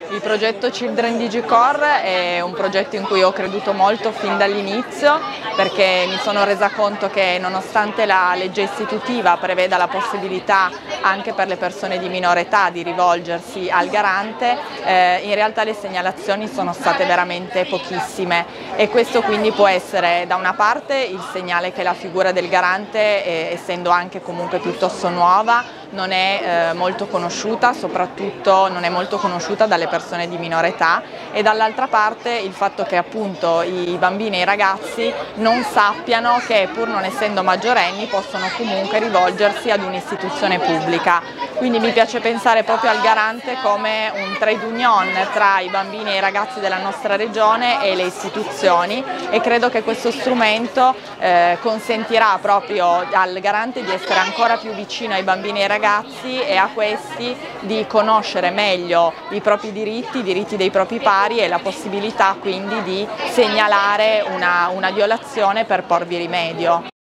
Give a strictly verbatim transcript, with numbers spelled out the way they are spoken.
Il progetto Children DigiCore è un progetto in cui ho creduto molto fin dall'inizio, perché mi sono resa conto che nonostante la legge istitutiva preveda la possibilità anche per le persone di minore età di rivolgersi al garante, eh, in realtà le segnalazioni sono state veramente pochissime e questo quindi può essere da una parte il segnale che la figura del garante, eh, essendo anche comunque piuttosto nuova, non è eh, molto conosciuta, soprattutto non è molto conosciuta dalle persone di minore età, e dall'altra parte il fatto che appunto i bambini e i ragazzi non sappiano che, pur non essendo maggiorenni, possono comunque rivolgersi ad un'istituzione pubblica. Quindi mi piace pensare proprio al garante come un trade union tra i bambini e i ragazzi della nostra regione e le istituzioni, e credo che questo strumento eh, consentirà proprio al garante di essere ancora più vicino ai bambini e ai ragazzi e a questi di conoscere meglio i propri diritti, i diritti dei propri pari e la possibilità quindi di segnalare una, una violazione per porvi rimedio.